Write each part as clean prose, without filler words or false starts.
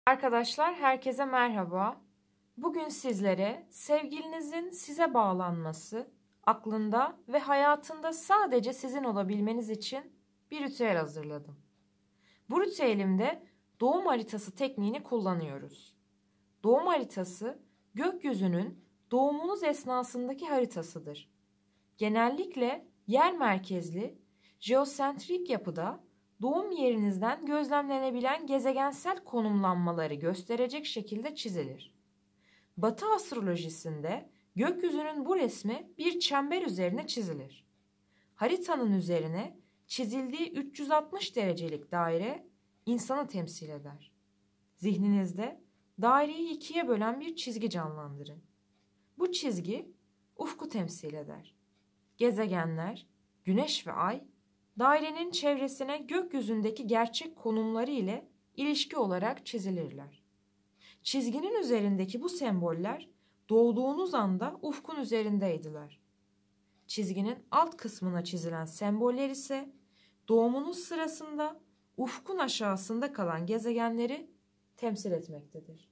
Arkadaşlar herkese merhaba. Bugün sizlere sevgilinizin size bağlanması, aklında ve hayatında sadece sizin olabilmeniz için bir ritüel hazırladım. Bu ritüelimde doğum haritası tekniğini kullanıyoruz. Doğum haritası gökyüzünün doğumunuz esnasındaki haritasıdır. Genellikle yer merkezli, jeosentrik yapıda doğum yerinizden gözlemlenebilen gezegensel konumlanmaları gösterecek şekilde çizilir. Batı astrolojisinde gökyüzünün bu resmi bir çember üzerine çizilir. Haritanın üzerine çizildiği 360 derecelik daire insanı temsil eder. Zihninizde daireyi ikiye bölen bir çizgi canlandırın. Bu çizgi ufku temsil eder. Gezegenler, Güneş ve Ay, dairenin çevresine gökyüzündeki gerçek konumları ile ilişki olarak çizilirler. Çizginin üzerindeki bu semboller doğduğunuz anda ufkun üzerindeydiler. Çizginin alt kısmına çizilen semboller ise doğumunuz sırasında ufkun aşağısında kalan gezegenleri temsil etmektedir.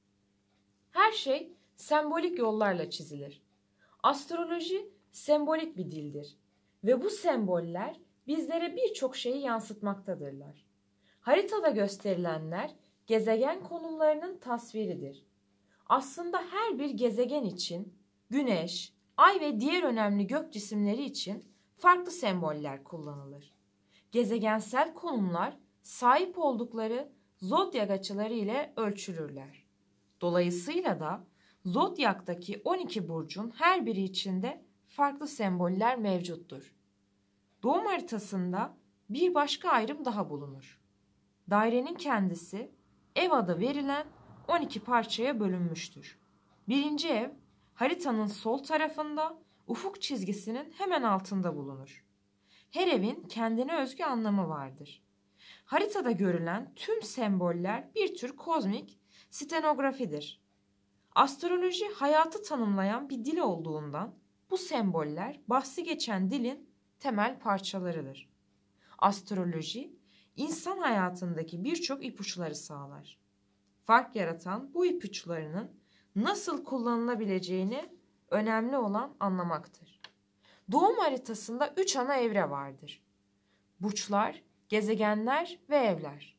Her şey sembolik yollarla çizilir. Astroloji sembolik bir dildir ve bu semboller bizlere birçok şeyi yansıtmaktadırlar. Haritada gösterilenler gezegen konumlarının tasviridir. Aslında her bir gezegen için Güneş, Ay ve diğer önemli gök cisimleri için farklı semboller kullanılır. Gezegensel konumlar sahip oldukları zodyak açıları ile ölçülürler. Dolayısıyla da zodyaktaki 12 burcun her biri içinde farklı semboller mevcuttur. Doğum haritasında bir başka ayrım daha bulunur. Dairenin kendisi ev adı verilen 12 parçaya bölünmüştür. Birinci ev haritanın sol tarafında ufuk çizgisinin hemen altında bulunur. Her evin kendine özgü anlamı vardır. Haritada görülen tüm semboller bir tür kozmik stenografidir. Astroloji hayatı tanımlayan bir dil olduğundan bu semboller bahsi geçen dilin temel parçalarıdır. Astroloji insan hayatındaki birçok ipuçları sağlar. Fark yaratan bu ipuçlarının nasıl kullanılabileceğini önemli olan anlamaktır. Doğum haritasında 3 ana evre vardır. Burçlar, gezegenler ve evler.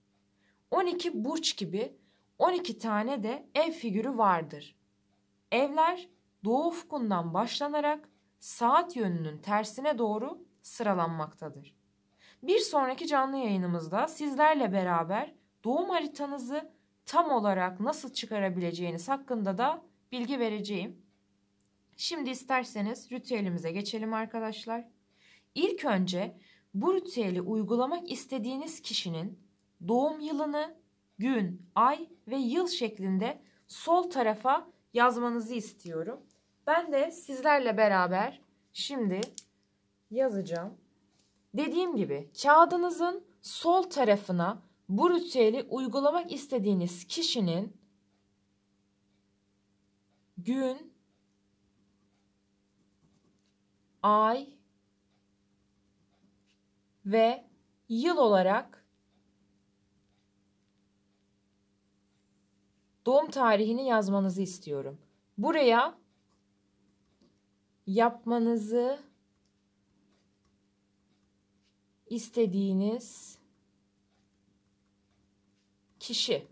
12 burç gibi 12 tane de ev figürü vardır. Evler doğu ufkundan başlanarak saat yönünün tersine doğru sıralanmaktadır. Bir sonraki canlı yayınımızda sizlerle beraber doğum haritanızı tam olarak nasıl çıkarabileceğiniz hakkında da bilgi vereceğim. Şimdi isterseniz ritüelimize geçelim arkadaşlar. İlk önce bu ritüeli uygulamak istediğiniz kişinin doğum yılını, gün, ay ve yıl şeklinde sol tarafa yazmanızı istiyorum. Ben de sizlerle beraber şimdi yazacağım. Dediğim gibi kağıdınızın sol tarafına bu ritüeli uygulamak istediğiniz kişinin gün, ay ve yıl olarak doğum tarihini yazmanızı istiyorum. Buraya yapmanızı istediğiniz kişi.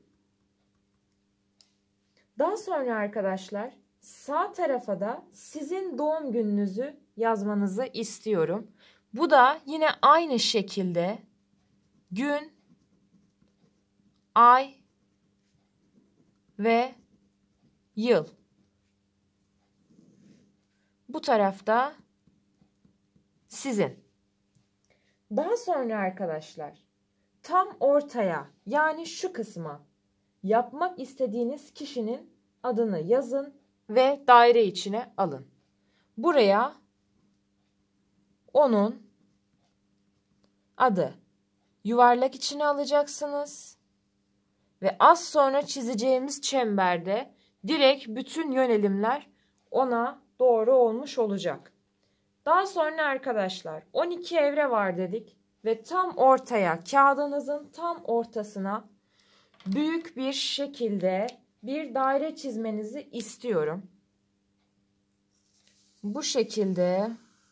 Daha sonra arkadaşlar sağ tarafa da sizin doğum gününüzü yazmanızı istiyorum. Bu da yine aynı şekilde gün, ay ve yıl. Bu tarafta sizin. Daha sonra arkadaşlar tam ortaya yani şu kısma yapmak istediğiniz kişinin adını yazın ve daire içine alın. Buraya onun adı yuvarlak içine alacaksınız ve az sonra çizeceğimiz çemberde direkt bütün yönelimler ona doğru olmuş olacak. Daha sonra arkadaşlar 12 evre var dedik ve tam ortaya kağıdınızın tam ortasına büyük bir şekilde bir daire çizmenizi istiyorum. Bu şekilde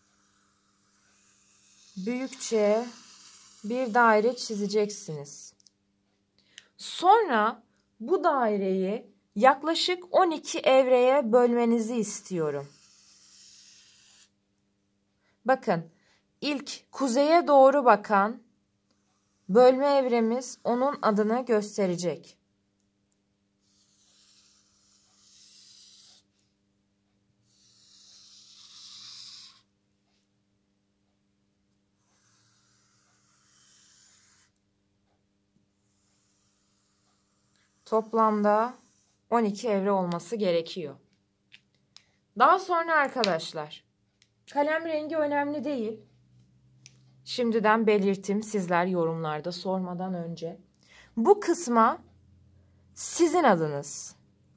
büyükçe bir daire çizeceksiniz. Sonra bu daireyi yaklaşık 12 evreye bölmenizi istiyorum. Bakın, ilk kuzeye doğru bakan bölme evremiz onun adını gösterecek. Toplamda 12 evre olması gerekiyor. Daha sonra arkadaşlar, kalem rengi önemli değil. Şimdiden belirttim sizler yorumlarda sormadan önce. Bu kısma sizin adınız.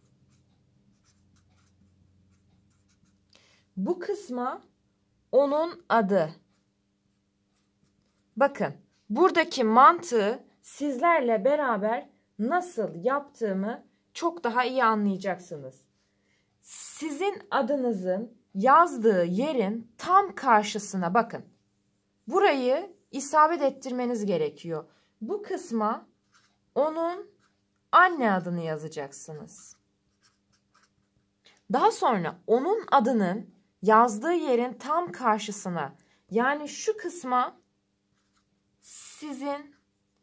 Bu kısma onun adı. Bakın, buradaki mantığı sizlerle beraber nasıl yaptığımı çok daha iyi anlayacaksınız. Sizin adınızın yazdığı yerin tam karşısına bakın. Burayı isabet ettirmeniz gerekiyor. Bu kısma onun anne adını yazacaksınız. Daha sonra onun adının yazdığı yerin tam karşısına, yani şu kısma sizin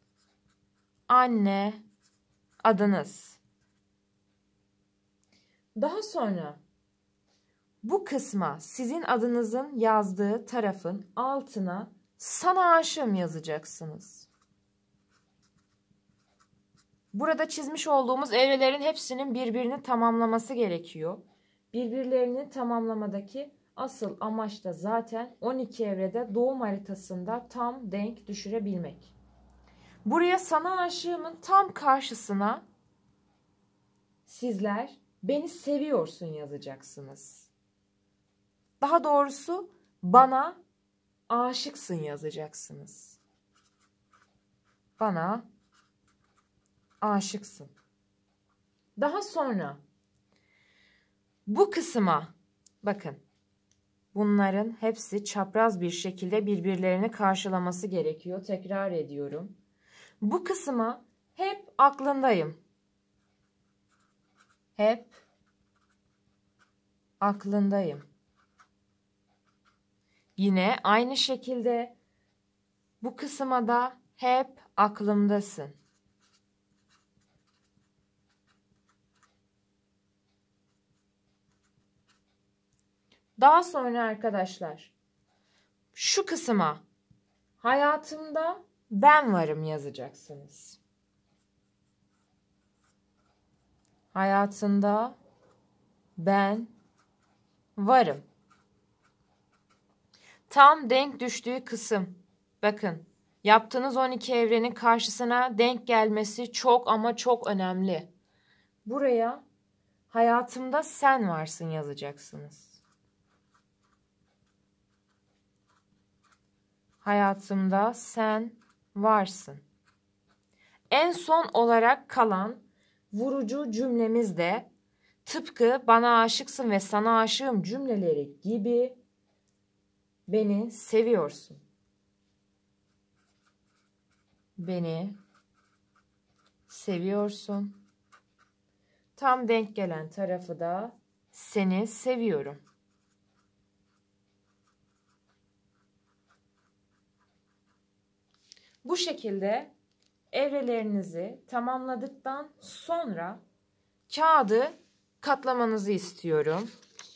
anne adınız. Daha sonra bu kısma sizin adınızın yazdığı tarafın altına sana aşığım yazacaksınız. Burada çizmiş olduğumuz evrelerin hepsinin birbirini tamamlaması gerekiyor. Birbirlerini tamamlamadaki asıl amaç da zaten 12 evrede doğum haritasında tam denk düşürebilmek. Buraya sana aşığımın tam karşısına sizler beni seviyorsun yazacaksınız. Daha doğrusu bana aşıksın yazacaksınız. Bana aşıksın. Daha sonra bu kısma bakın. Bunların hepsi çapraz bir şekilde birbirlerini karşılaması gerekiyor. Tekrar ediyorum. Bu kısma hep aklındayım. Hep aklındayım. Yine aynı şekilde bu kısma da hep aklımdasın. Daha sonra arkadaşlar şu kısma hayatımda ben varım yazacaksınız. Hayatında ben varım. Tam denk düştüğü kısım. Bakın, yaptığınız 12 evrenin karşısına denk gelmesi çok ama çok önemli. Buraya hayatımda sen varsın yazacaksınız. Hayatımda sen varsın. En son olarak kalan vurucu cümlemiz de tıpkı bana aşıksın ve sana aşığım cümleleri gibi beni seviyorsun. Beni seviyorsun. Tam denk gelen tarafı da seni seviyorum. Bu şekilde evrelerinizi tamamladıktan sonra kağıdı katlamanızı istiyorum.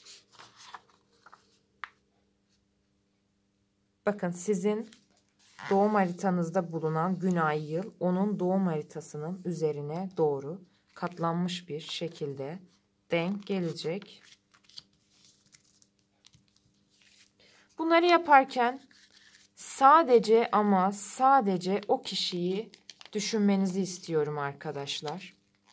Bakın, sizin doğum haritanızda bulunan gün, ay, yıl onun doğum haritasının üzerine doğru katlanmış bir şekilde denk gelecek. Bunları yaparken sadece ama sadece o kişiyi düşünmenizi istiyorum arkadaşlar.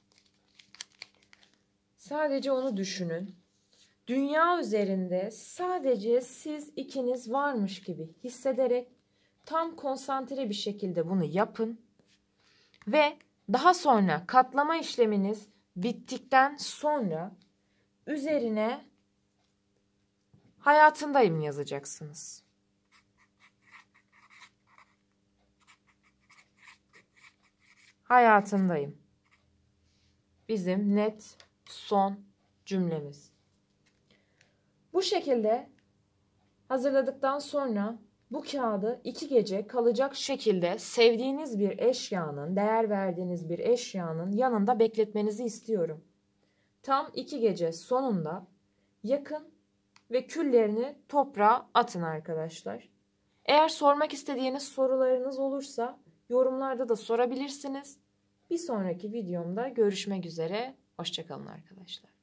Sadece onu düşünün. Dünya üzerinde sadece siz ikiniz varmış gibi hissederek tam konsantre bir şekilde bunu yapın. Ve Daha sonra katlama işleminiz bittikten sonra üzerine hayatındayım yazacaksınız. Hayatındayım. Bizim net son cümlemiz. Bu şekilde hazırladıktan sonra bu kağıdı 2 gece kalacak şekilde sevdiğiniz bir eşyanın, değer verdiğiniz bir eşyanın yanında bekletmenizi istiyorum. Tam 2 gece sonunda yakın ve küllerini toprağa atın arkadaşlar. Eğer sormak istediğiniz sorularınız olursa yorumlarda da sorabilirsiniz. Bir sonraki videomda görüşmek üzere. Hoşça kalın arkadaşlar.